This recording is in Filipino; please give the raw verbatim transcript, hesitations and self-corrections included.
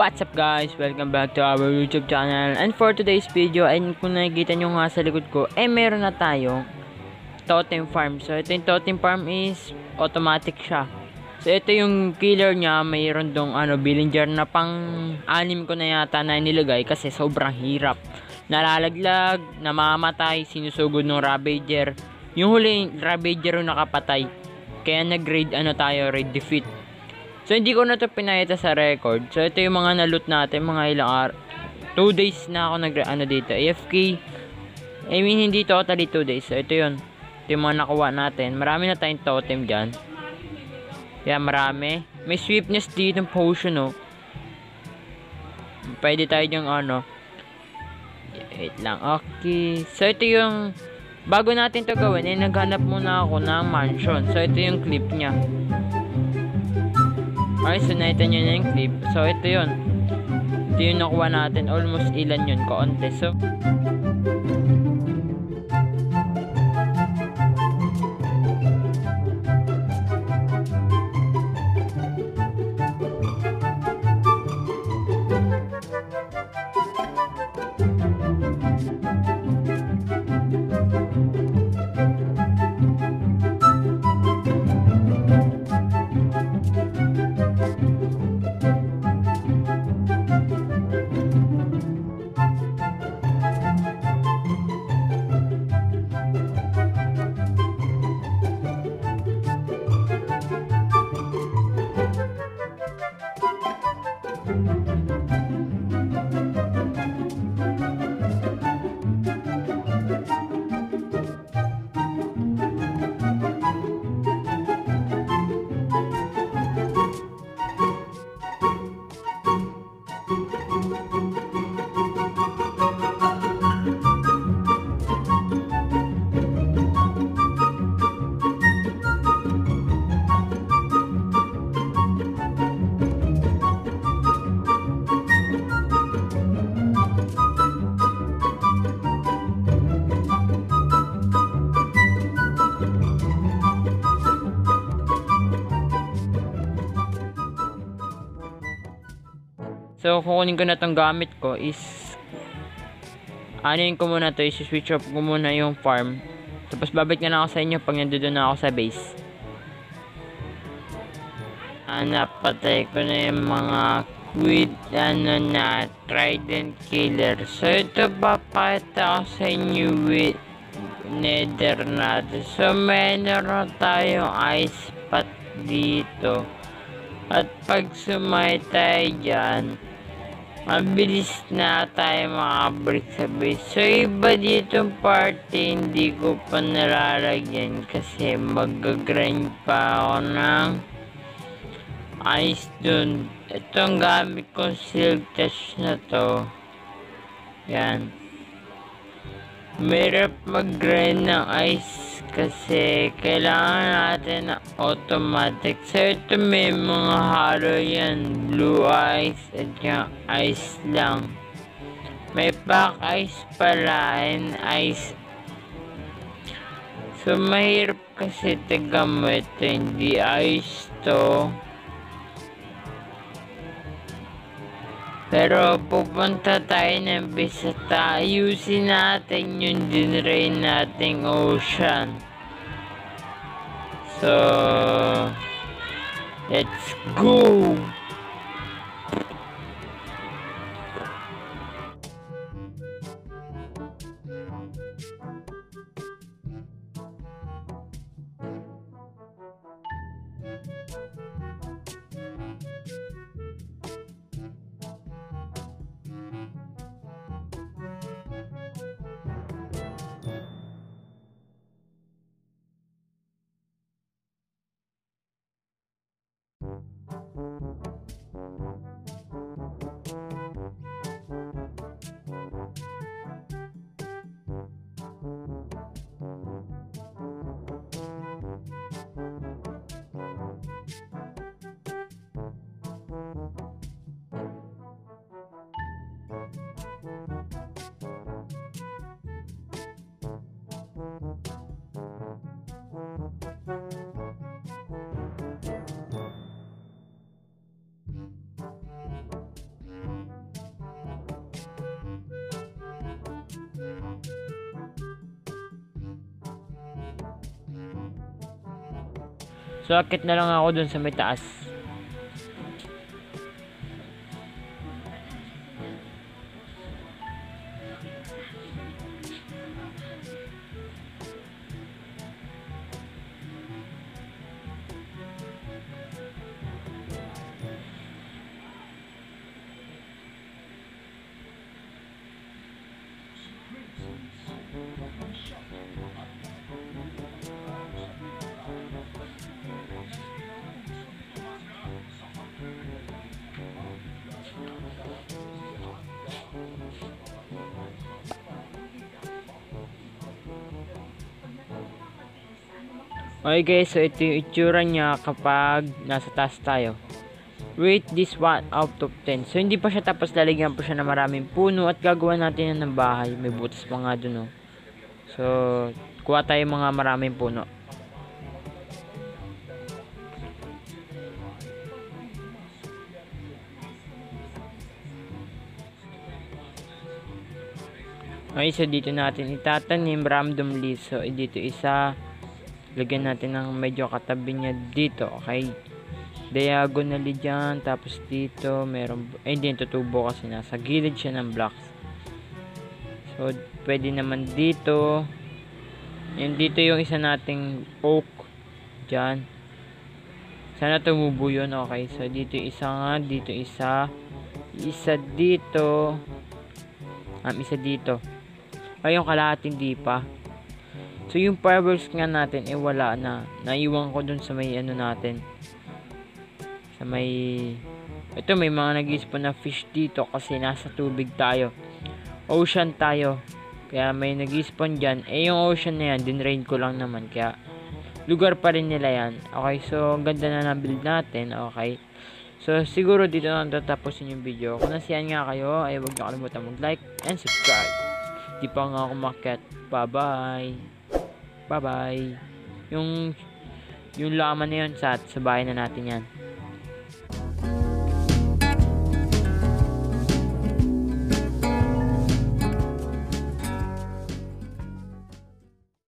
What's up guys? Welcome back to our YouTube channel. And for today's video, ay kung nakikita nyo nga sa likod ko, eh meron na tayong totem farm. So ito yung totem farm is automatic siya. So ito yung killer niya, mayroon dong ano, villager na pang anim ko na yata na nilagay kasi sobrang hirap. Nalalaglag, namamatay, sinusugod ng ravager. Yung huli ravager yung nakapatay. Kaya nag-raid ano tayo, raid defeat. So hindi ko na to pinayata sa record. So ito yung mga na-loot natin, mga ilang araw. two days na ako nag ano dito, A F K. I mean hindi totally two days. So ito yun. Ito yung mga nakuha natin. Marami na tayong totem dyan. Yan, marami. May swiftness dito ng potion, oh. Pwede tayo yung ano. Wait lang. Okay. So ito yung bago natin to gawin, eh naghanap muna ako ng mansion. So ito yung clip niya. Okay, so nakita nyo na yung clip. So ito yun. Ito yung nakuha natin. Almost ilan yun, kaunti. So So, kukunin ko na itong gamit ko is anuin ko muna ito, isi-switch off ko muna yung farm. Tapos babalik na ako sa inyo pag nandoon na ako sa base. Ah, napatay ko na yung mga quid, ano na, trident killer. So, ito papakita ko sa inyo with nether natin. So, meron tayong ice pot dito. At pag sumay tayo dyan, mabilis na tayo makabalik sa base. So, iba ditong party, hindi ko pa nalalagyan kasi mag-grind pa ako ng ice dun. Itong gamit kong silk touch na to. Yan. Mahirap mag-grind ng ice kasi kailangan natin ng automatic. So, ito may mga halo yan. Blue ice at yung ice lang. May pack ice pala and ice. So, mahirap kasi tagamit. Hindi ice to. Pero pupunta tayo ng base at ayusin natin yung dinrain nating ocean. So, let's go! So, akit na lang ako dun sa may taas. Okay guys, so ito yung itsura niya kapag nasa taas tayo. Rate this one out of ten. So hindi pa siya tapos, lalagyan pa siya ng maraming puno at gagawa natin yan ng bahay. May butas pa nga dun, oh. So kuha tayo mga maraming puno. Okay, so dito natin itatanim randomly. So dito isa, lagyan natin ng medyo katabi niya dito, okay, diagonally dyan, tapos dito meron, eh hindi, tutubo kasi nasa gilid siya ng blocks. So pwede naman dito, and dito yung isa nating oak dyan, sana tumubo yun. Okay, so dito isa nga, dito isa, isa dito, um, isa dito, ay yung kalahating di pa. So yung fireworks nga natin eh wala na. Naiwan ko dun sa may ano natin. Sa may, ito may mga nag-spawn na fish dito kasi nasa tubig tayo. Ocean tayo. Kaya may nag-spawn dyan. Eh yung ocean na yan, dinrain ko lang naman. Kaya lugar pa rin nila yan. Okay, so ang ganda na ng build natin. Okay. So siguro dito na tatapusin yung video. Kung nasiyan nga kayo, ay huwag niyo kalimutan mag-like and subscribe. Di pa nga ako maket. Bye bye. Bye bye. Yung yung laman na yun sa, sa bahay na natin yan.